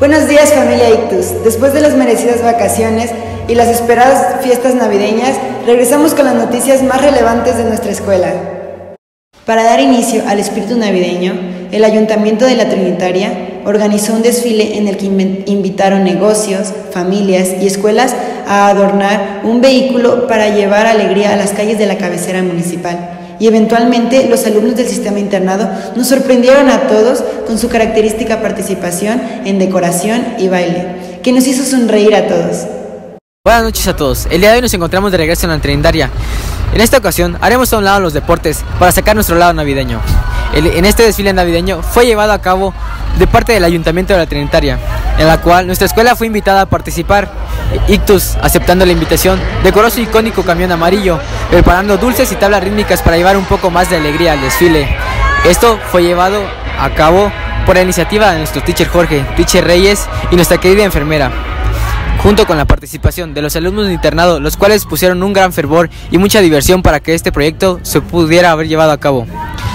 Buenos días, familia Ictus. Después de las merecidas vacaciones y las esperadas fiestas navideñas, regresamos con las noticias más relevantes de nuestra escuela. Para dar inicio al espíritu navideño, el Ayuntamiento de la Trinitaria organizó un desfile en el que invitaron negocios, familias y escuelas a adornar un vehículo para llevar alegría a las calles de la cabecera municipal. Y eventualmente los alumnos del sistema internado nos sorprendieron a todos con su característica participación en decoración y baile, que nos hizo sonreír a todos. Buenas noches a todos. El día de hoy nos encontramos de regreso en la Trinitaria. En esta ocasión haremos a un lado los deportes para sacar nuestro lado navideño. En este desfile navideño fue llevado a cabo de parte del Ayuntamiento de la Trinitaria, en la cual nuestra escuela fue invitada a participar. Ictus, aceptando la invitación, decoró su icónico camión amarillo, preparando dulces y tablas rítmicas para llevar un poco más de alegría al desfile. Esto fue llevado a cabo por la iniciativa de nuestro teacher Jorge, teacher Reyes y nuestra querida enfermera, junto con la participación de los alumnos de internado, los cuales pusieron un gran fervor y mucha diversión para que este proyecto se pudiera haber llevado a cabo.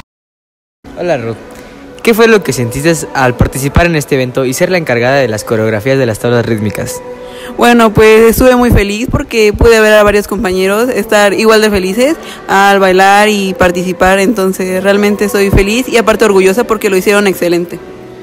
Hola Ruth, ¿qué fue lo que sentiste al participar en este evento y ser la encargada de las coreografías de las tablas rítmicas? Bueno, pues estuve muy feliz porque pude ver a varios compañeros estar igual de felices al bailar y participar, entonces realmente estoy feliz y aparte orgullosa porque lo hicieron excelente.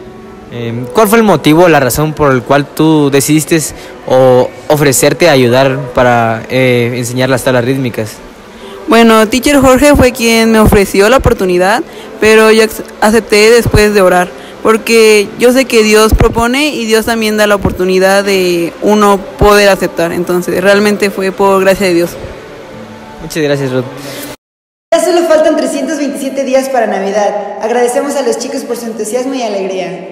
¿Cuál fue el motivo, la razón por el cual tú decidiste ofrecerte a ayudar para enseñar las tablas rítmicas? Bueno, teacher Jorge fue quien me ofreció la oportunidad, pero yo acepté después de orar, porque yo sé que Dios propone y Dios también da la oportunidad de uno poder aceptar, entonces realmente fue por gracia de Dios. Muchas gracias, Ruth. Ya solo faltan 327 días para Navidad. Agradecemos a los chicos por su entusiasmo y alegría.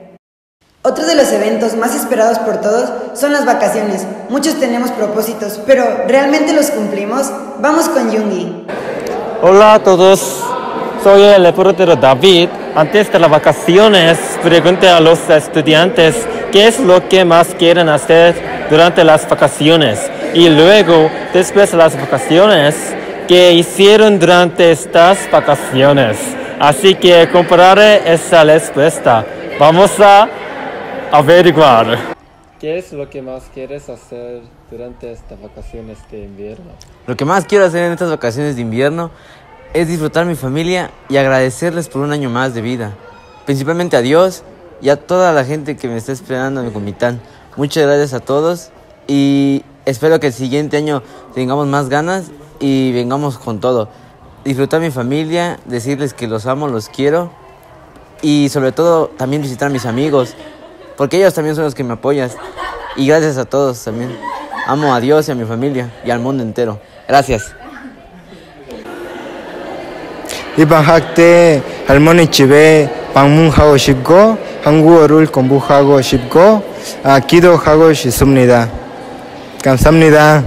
Otro de los eventos más esperados por todos son las vacaciones. Muchos tenemos propósitos, pero ¿realmente los cumplimos? Vamos con Yungi. Hola a todos, soy el reportero David. Antes de las vacaciones, pregunté a los estudiantes qué es lo que más quieren hacer durante las vacaciones y luego, después de las vacaciones, qué hicieron durante estas vacaciones. Así que compararé esa respuesta. Vamos a averiguar. ¿Qué es lo que más quieres hacer durante estas vacaciones de invierno? Lo que más quiero hacer en estas vacaciones de invierno es disfrutar mi familia y agradecerles por un año más de vida. Principalmente a Dios y a toda la gente que me está esperando en mi comitán. Muchas gracias a todos y espero que el siguiente año tengamos más ganas y vengamos con todo. Disfrutar mi familia, decirles que los amo, los quiero y sobre todo también visitar a mis amigos, porque ellos también son los que me apoyan. Y gracias a todos también. Amo a Dios y a mi familia y al mundo entero. Gracias. 이번 학 때 할머니 집에 방문하고 싶고 한국어를 공부하고 싶고 기도하고 싶습니다. 감사합니다.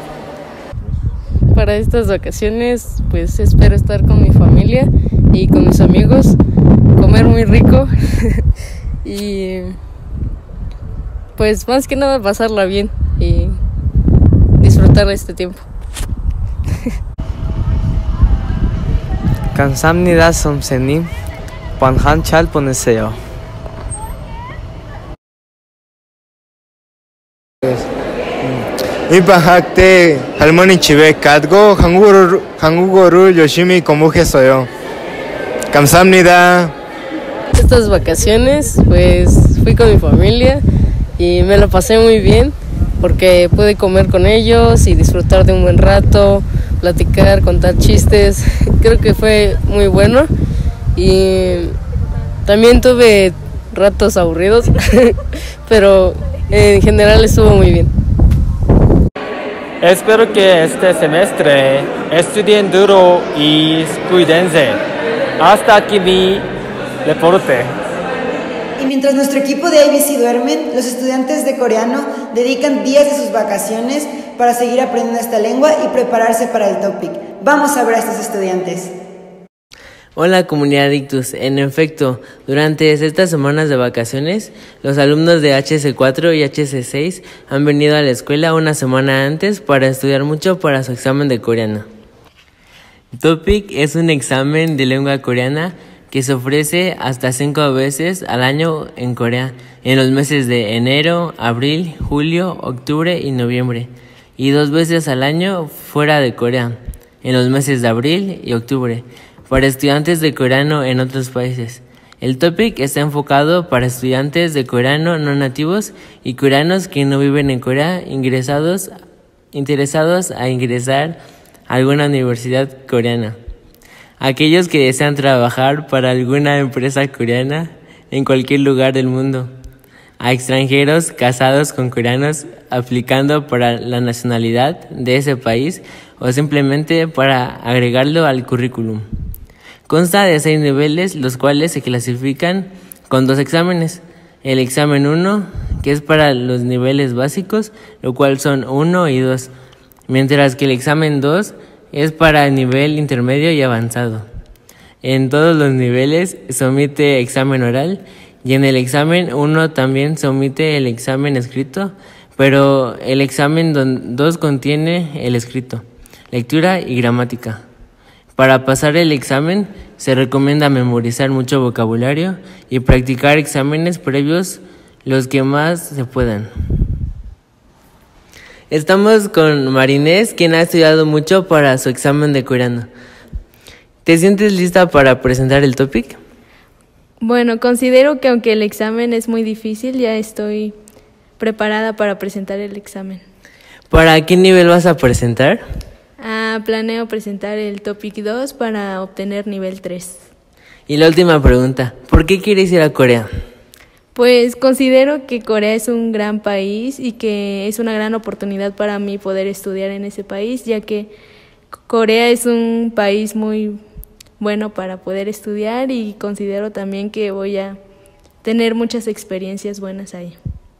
Para estas vacaciones, pues espero estar con mi familia y con mis amigos, comer muy rico y pues más que nada pasarla bien y disfrutar de este tiempo. 감사합니다, 선생님. 방학 잘 보내세요. 이번 학 때 할머니 집에 가고 한국어를 열심히 공부했어요. 감사합니다. Estas vacaciones, pues fui con mi familia y me la pasé muy bien porque pude comer con ellos y disfrutar de un buen rato, platicar, contar chistes. Creo que fue muy bueno y también tuve ratos aburridos, pero en general estuvo muy bien. Espero que este semestre estudien duro y cuídense. Hasta aquí mi reporte. Y mientras nuestro equipo de IBC duermen, los estudiantes de coreano dedican días de sus vacaciones para seguir aprendiendo esta lengua y prepararse para el TOPIK. Vamos a ver a estos estudiantes. Hola comunidad Ictus, en efecto, durante estas semanas de vacaciones, los alumnos de HC4 y HC6 han venido a la escuela una semana antes para estudiar mucho para su examen de coreano. TOPIK es un examen de lengua coreana que se ofrece hasta 5 veces al año en Corea, en los meses de enero, abril, julio, octubre y noviembre, y 2 veces al año fuera de Corea, en los meses de abril y octubre, para estudiantes de coreano en otros países. El topic está enfocado para estudiantes de coreano no nativos y coreanos que no viven en Corea, interesados a ingresar a alguna universidad coreana. Aquellos que desean trabajar para alguna empresa coreana en cualquier lugar del mundo. A extranjeros casados con coreanos aplicando para la nacionalidad de ese país o simplemente para agregarlo al currículum. Consta de 6 niveles, los cuales se clasifican con 2 exámenes. El examen 1, que es para los niveles básicos, lo cual son 1 y 2, mientras que el examen 2 es para el nivel intermedio y avanzado. En todos los niveles se omite examen oral y en el examen 1 también se omite el examen escrito, pero el examen 2 contiene el escrito, lectura y gramática. Para pasar el examen se recomienda memorizar mucho vocabulario y practicar exámenes previos los que más se puedan. Estamos con Marinés, quien ha estudiado mucho para su examen de coreano. ¿Te sientes lista para presentar el topic? Bueno, considero que aunque el examen es muy difícil, ya estoy preparada para presentar el examen. ¿Para qué nivel vas a presentar? Planeo presentar el Topic 2 para obtener nivel 3. Y la última pregunta, ¿por qué quieres ir a Corea? Pues considero que Corea es un gran país y que es una gran oportunidad para mí poder estudiar en ese país, ya que Corea es un país muy bueno para poder estudiar y considero también que voy a tener muchas experiencias buenas ahí.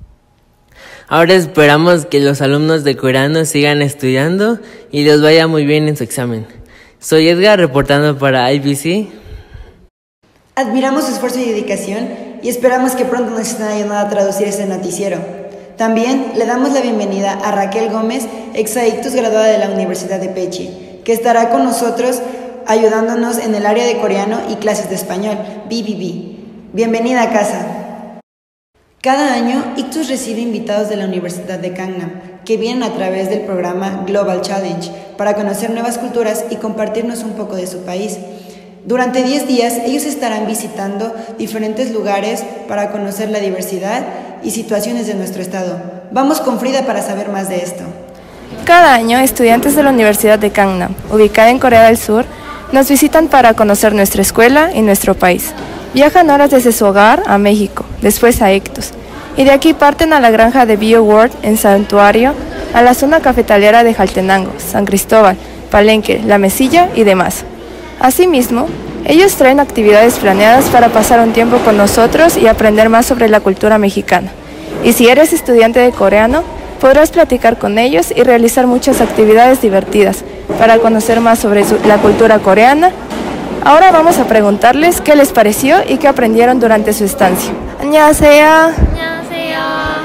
Ahora esperamos que los alumnos de coreano sigan estudiando y les vaya muy bien en su examen. Soy Edgar, reportando para IBC. Admiramos su esfuerzo y dedicación y esperamos que pronto nos estén ayudando a traducir este noticiero. También le damos la bienvenida a Raquel Gómez, ex-Ictus graduada de la Universidad de Pechi, que estará con nosotros ayudándonos en el área de coreano y clases de español, BBB. Bienvenida a casa. Cada año, Ictus recibe invitados de la Universidad de Gangnam, que vienen a través del programa Global Challenge para conocer nuevas culturas y compartirnos un poco de su país. Durante 10 días, ellos estarán visitando diferentes lugares para conocer la diversidad y situaciones de nuestro estado. Vamos con Frida para saber más de esto. Cada año, estudiantes de la Universidad de Gangnam, ubicada en Corea del Sur, nos visitan para conocer nuestra escuela y nuestro país. Viajan horas desde su hogar a México, después a Ictus, y de aquí parten a la granja de BioWorld en Santuario, a la zona cafetalera de Jaltenango, San Cristóbal, Palenque, La Mesilla y demás. Asimismo, ellos traen actividades planeadas para pasar un tiempo con nosotros y aprender más sobre la cultura mexicana. Y si eres estudiante de coreano, podrás platicar con ellos y realizar muchas actividades divertidas para conocer más sobre la cultura coreana. Ahora vamos a preguntarles qué les pareció y qué aprendieron durante su estancia. 안녕하세요. 안녕하세요.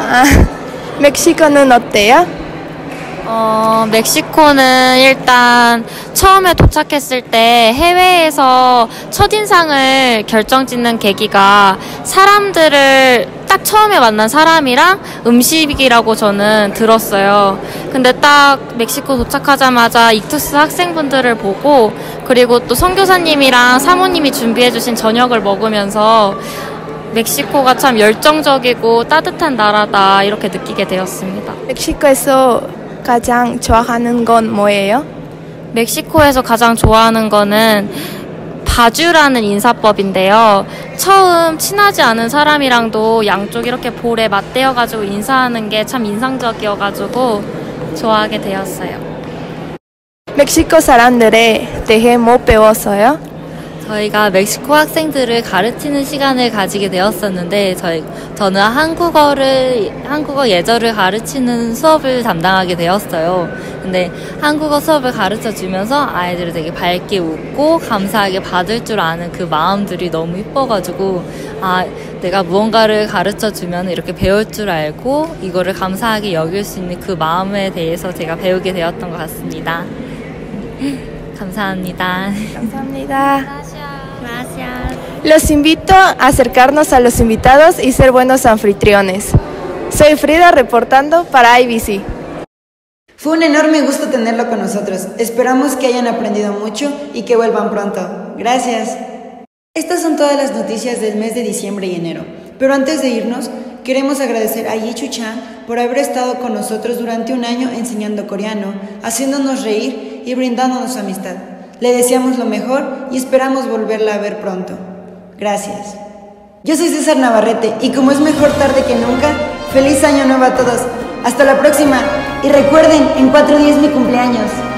멕시코는 어때요? 멕시코는 일단 처음에 도착했을 때 해외에서 첫인상을 결정짓는 계기가 사람들을 딱 처음에 만난 사람이랑 음식이라고 저는 들었어요. 근데 딱 멕시코 도착하자마자 ictus 학생분들을 보고 그리고 또 선교사님이랑 사모님이 준비해주신 저녁을 먹으면서 멕시코가 참 열정적이고 따뜻한 나라다 이렇게 느끼게 되었습니다. 멕시코에서 가장 좋아하는 건 뭐예요? 멕시코에서 가장 좋아하는 거는 바주라는 인사법인데요. 처음 친하지 않은 사람이랑도 양쪽 이렇게 볼에 맞대어가지고 인사하는 게 참 인상적이어가지고 좋아하게 되었어요. 멕시코 사람들에 대해 뭐 배웠어요? 저희가 멕시코 학생들을 가르치는 시간을 가지게 되었었는데 저는 한국어 예절을 가르치는 수업을 담당하게 되었어요. 근데 한국어 수업을 가르쳐 주면서 아이들을 되게 밝게 웃고 감사하게 받을 줄 아는 그 마음들이 너무 이뻐가지고 내가 무언가를 가르쳐 주면 이렇게 배울 줄 알고 이거를 감사하게 여길 수 있는 그 마음에 대해서 제가 배우게 되었던 것 같습니다. 감사합니다. 감사합니다. Gracias. Los invito a acercarnos a los invitados y ser buenos anfitriones. Soy Frida reportando para IBC. Fue un enorme gusto tenerlo con nosotros. Esperamos que hayan aprendido mucho y que vuelvan pronto. Gracias. Estas son todas las noticias del mes de diciembre y enero. Pero antes de irnos, queremos agradecer a Yi Chu-chan por haber estado con nosotros durante un año enseñando coreano, haciéndonos reír y brindándonos amistad. Le deseamos lo mejor y esperamos volverla a ver pronto. Gracias. Yo soy César Navarrete y como es mejor tarde que nunca, feliz año nuevo a todos. Hasta la próxima y recuerden, en 4 días mi cumpleaños.